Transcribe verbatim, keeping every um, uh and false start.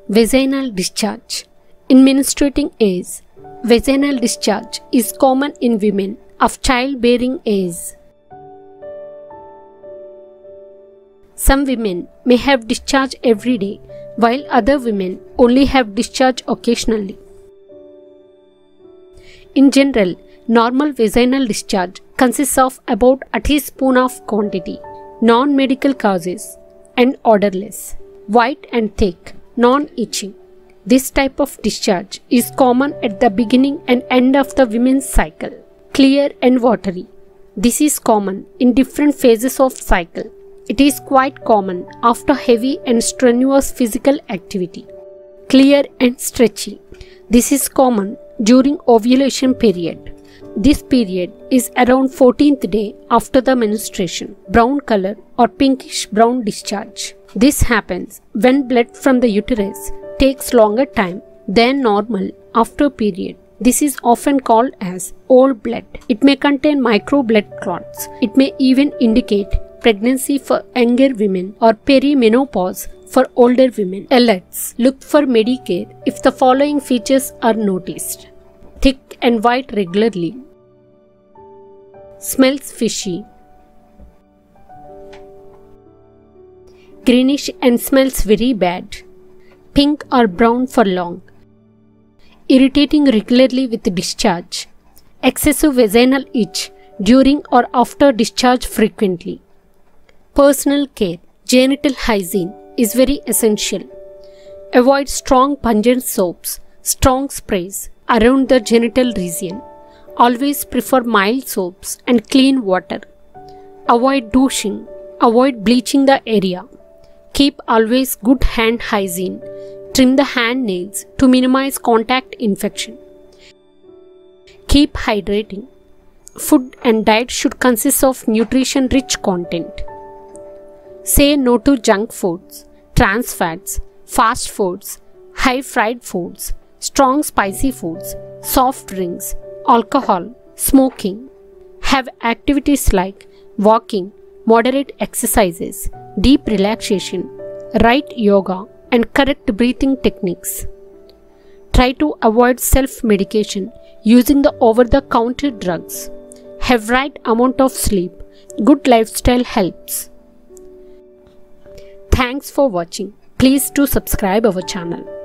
Vaginal discharge. In menstruating age, vaginal discharge is common in women of childbearing age. Some women may have discharge every day, while other women only have discharge occasionally. In general, normal vaginal discharge consists of about a teaspoon of quantity, non-medical causes, and odorless, white and thick, non-itching. This type of discharge is common at the beginning and end of the women's cycle. Clear and watery. This is common in different phases of cycle. It is quite common after heavy and strenuous physical activity. Clear and stretchy. This is common during ovulation period. This period is around fourteenth day after the menstruation. Brown color or pinkish brown discharge. This happens when blood from the uterus takes longer time than normal after period. This is often called as old blood. It may contain micro blood clots. It may even indicate pregnancy for younger women or perimenopause for older women. Alerts. Look for Medicare if the following features are noticed. Thick and white regularly. Smells fishy. Greenish and smells very bad. Pink or brown for long. Irritating regularly with discharge. Excessive vaginal itch during or after discharge frequently. Personal care. Genital hygiene is very essential. Avoid strong pungent soaps, strong sprays around the genital region. Always prefer mild soaps and clean water. Avoid douching. Avoid bleaching the area. Keep always good hand hygiene. Trim the hand nails to minimize contact infection. Keep hydrating. Food and diet should consist of nutrition-rich content. Say no to junk foods, trans fats, fast foods, high fried foods, strong spicy foods, soft drinks, alcohol, smoking. Have activities like walking, moderate exercises, deep relaxation, right yoga, and correct breathing techniques. Try to avoid self-medication using the over-the-counter drugs. Have right amount of sleep. Good lifestyle helps. Thanks for watching. Please do subscribe our channel.